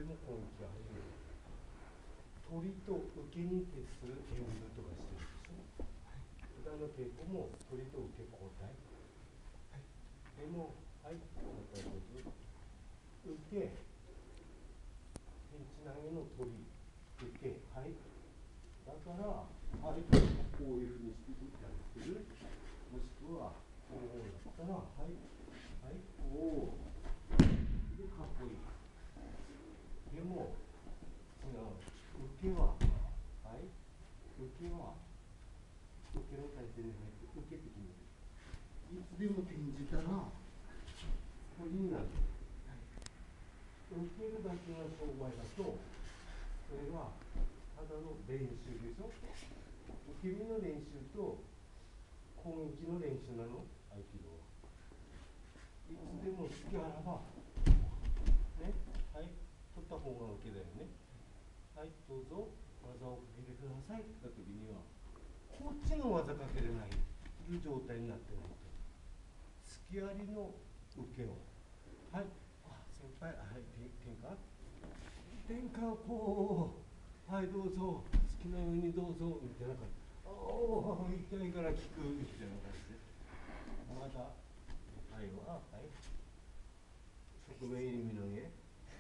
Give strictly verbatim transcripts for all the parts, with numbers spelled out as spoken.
も攻撃が入る。鳥と受けに徹する演武とかしてるでしょ。裏の稽古も鳥と受け交代。でも、はい、またどうぞ。受け、天地投げの鳥、受け、はい。だから、はい、こういうふうにしていったりする。もしくは、こうだったら、はい、はい、こう。で、かっこいい。でも、違う。受けは、はい、受けは、受けの体勢に入って、受けて決める。いつでも転じたら、鳥になる。受けるだけの商売だと、それはただの練習でしょ。受け身の練習と攻撃の練習なの、合気道は。いつでも好きあらば、ね、はい、取った方が受けだよね。はい、どうぞ、技をかけてくださいって言ったときには、こっちの技かけれないという状態になってないと。好きありの受けを。はい。先輩、はい、天下天下をこう、はい、どうぞ、好きなようにどうぞ、みたいな感じ。おお、痛いから聞く、みたいな感じで。まだ、はいは、はい。側面入り身の家。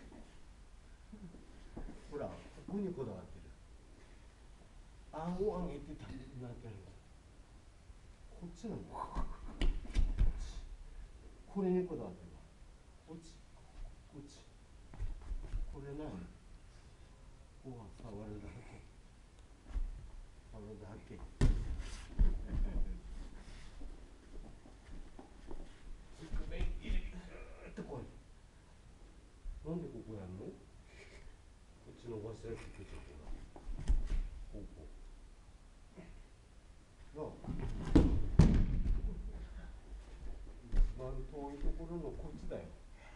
ほら、ここにこだわってる。あんをあげてた、なんてやるんだ。こっちなんだ。こっち。これにこだわってるわ。こっち。こっち。これ何？ここは触るだけ。触るだけ。側面入れるってこい。なんでここやんの？こっち伸ばしたやつってちょっとな。こうこう。なあ。一番遠いところのこっちだよ。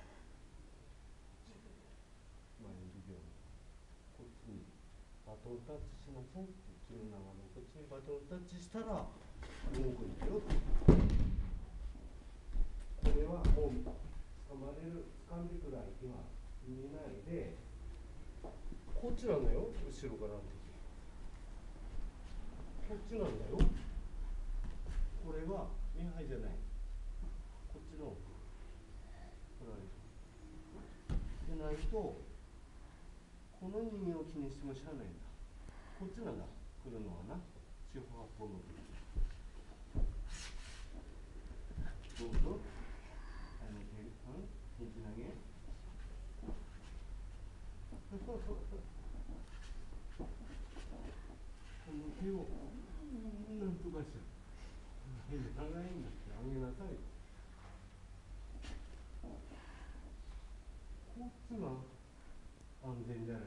前の授業の。こっちにバトンタッチしなさいって、うちの長野、こっちにバトンタッチしたら動くんだよ。これはもう掴まれる、掴んでくる相手は見ないで、こっちなんだよ、後ろからの敵。こっちなんだよ。これは見張りじゃない。こっちの取られる。でないと、この人間を気にしてもしゃあないんだ。こっちなんだ、来るのはな。四方八方の。どうぞ。あの、天地投げ。この手をなんとかしちゃう。長いんだってあげなさい。こっちが安全であればいい。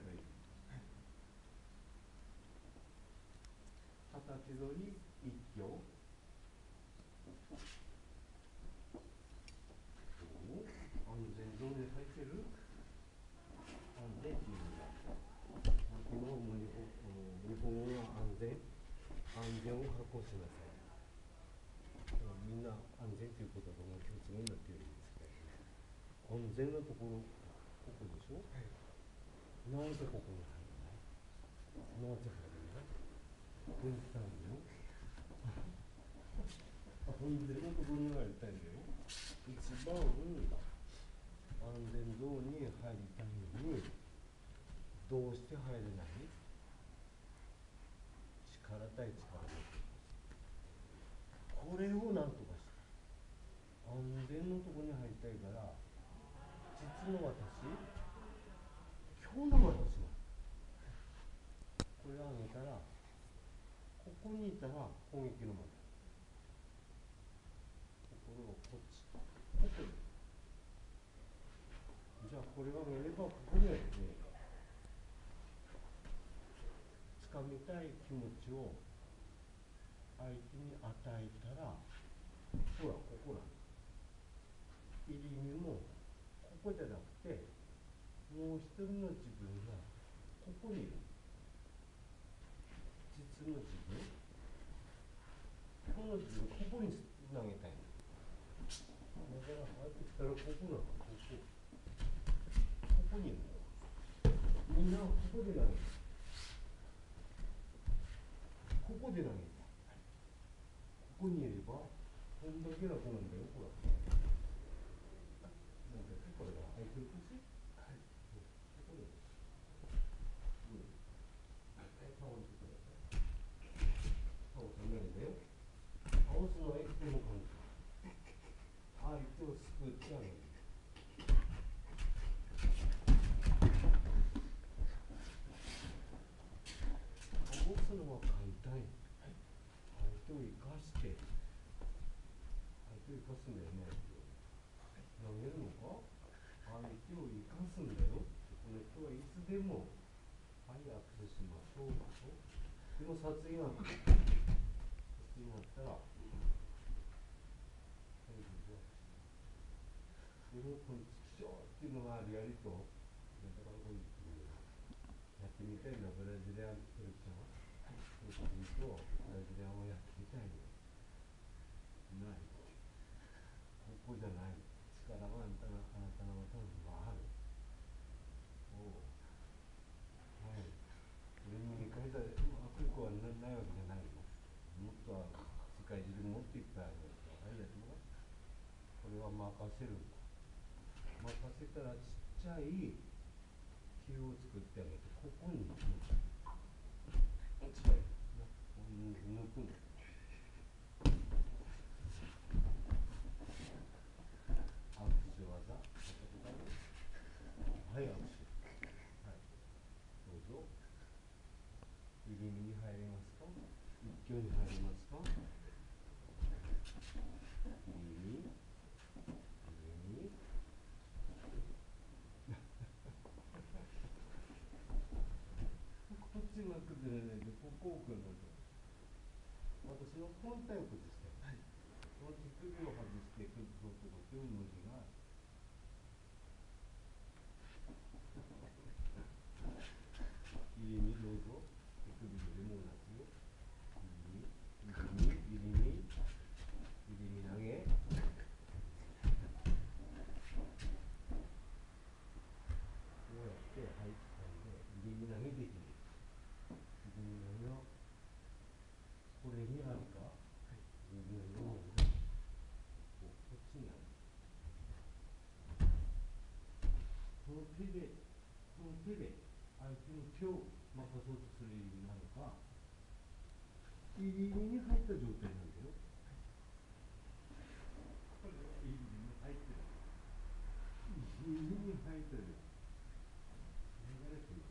片手取り一挙。安全ゾーンに入ってる。安全っていうのが今も日本、日本語は安全安全を確保しなさい。みんな安全ということがもう共通になっているんですけど、安全なところ、ここでしょ。はい、なぜここに入らない？なぜ入らない？分担よ。安全なところに入りたいんだよ。一番安全ゾーンに入りたいのに、どうして入れない？力対力で。これをなんとかして。安全のところに入りたいから、実の私、今日の私は、これを上げたら、ここにいたら攻撃のまで。ここをこっち。ここに。じゃあこれが見れば、ここにはですね、掴みたい気持ちを相手に与えたら、ほら、ここなんだ。入り身も、ここじゃなくて、もう一人の自分が、ここにいる。実の自分。この自分、ここに投げたいの。だから、入ってきたら、ここなの、ここ。ここにいるの。 みんなここで投げる。ここで投げる。ここにいれば、こんだけ楽なんだよ、ほら。なんだっけ、これは。相手の腰？はい。ここで。うん。はい、倒してください。倒さないでよ。倒すのはいつでも簡単。相手をすくってあげる。倒すのは簡単よ。相手を生かして。相手を生かすんだよね。投げるのか？相手を生かすんだよ。この人はいつでも、はい、アクセスしましょう。でも、殺意があった。殺意があったら、はい、どうぞ。でも、このチキショーっていうのがあるやりと、だからこういう、やってみたいな、ブラジリアントルちゃん。はい、そういうと、ブラジリアンをやってみたいの。ない。ここじゃない。力があんたの、あなたの頭にはある。おう。はい。それににかいだ、握力はないわけじゃないの。もっとは世界中でもっといっぱいあるわけだ。はい、やってもらう。これは任せるんだ。任せたらちっちゃい球を作ってあげて、ここに抜く。近いな。抜くの。握手技。はい、握手。はい。どうぞ。入り身に入れますか？一挙に入れますか？入り身。入り身。こっちが崩れないで、ここを崩れる。私の本体を崩して、はい、この手首を外して崩そうと思っても無理がある。入り身どうぞ。手首よりも同じよ。入り身、入り身、入り身、入り身投げ。こうやって、はい、入り身投げできる。入り身投げを、これにあるか？はい。入り身投げを、こっちにある。この手で、この手で、相手の手を任そうとする意味なのか、入り身に入った状態なんだよ。これは入り身に入ってる。入り身に入ってる。流れてる。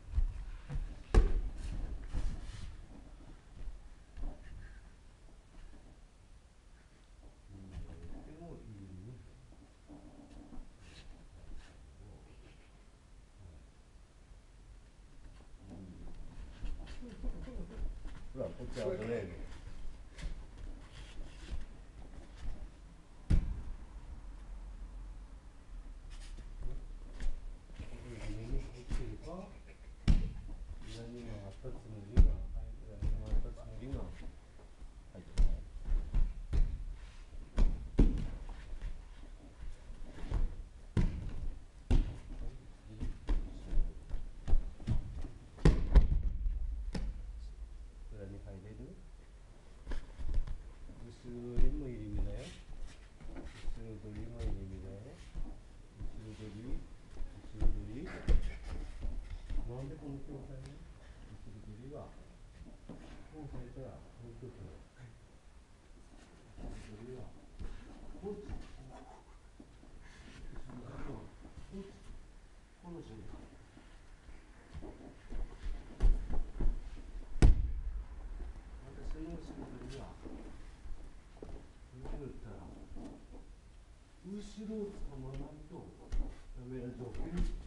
でも入り身に入る。ほら、こっちは危ないね。何があったつもりが、何があったつもりが入ってない。裏に入れる？後ろ取りも入り身だよ。後ろ取りも入り身だよ。後ろ取り、後ろ取り。なんでこの状態に？後ろ取りは、こうされたら、もう一つの。後ろ取りは、こっち。後ろ取りは、こっち。この瞬間。私の後ろ取りは、こうやったら、後ろをつかまないとダメな状況に。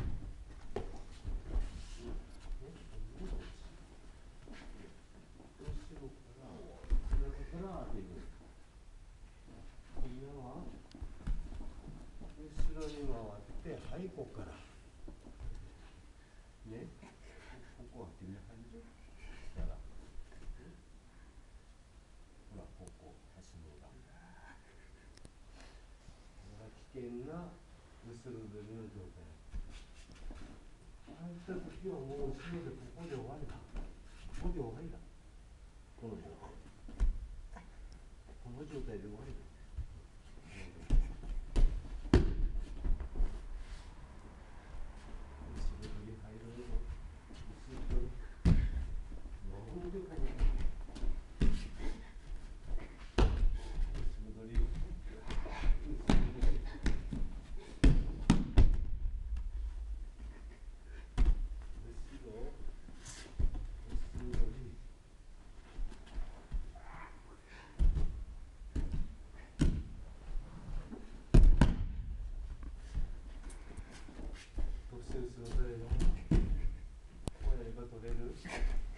後ろから背中から当てる。みんなは後ろに回って、はい、ここからね、ここ当てる感じしたら、ほら、ここ足の裏。危険な後ろ取りの状態。相手った時はもう後ろでここで終わりだ。ここで終わりだ。この状態。この状態で終わりだ。後ろ取り入るの。後ろ取り。なんでこの。後ろ取り。特集するそれのこれが取れる人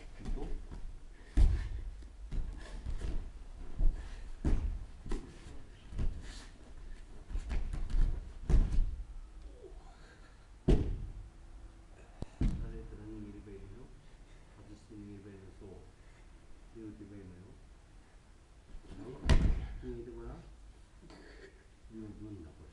慣れたら握ればいいよ。外して握ればいいよ。そう握ればいいのよ。握ってごらん。十分だ。